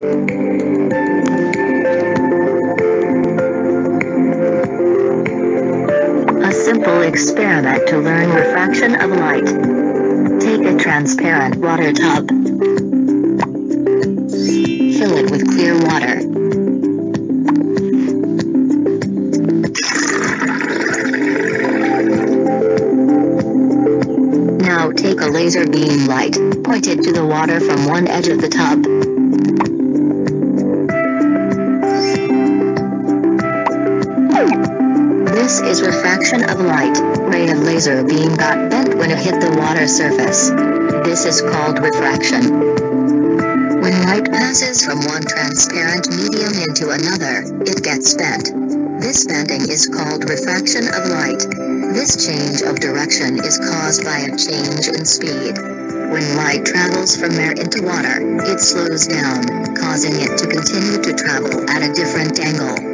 A simple experiment to learn refraction of light. Take a transparent water tub. Fill it with clear water. Now take a laser beam light, point it to the water from one edge of the tub. This is refraction of light. Ray of laser beam got bent when it hit the water surface. This is called refraction. When light passes from one transparent medium into another, it gets bent. This bending is called refraction of light. This change of direction is caused by a change in speed. When light travels from air into water, it slows down, causing it to continue to travel at a different angle.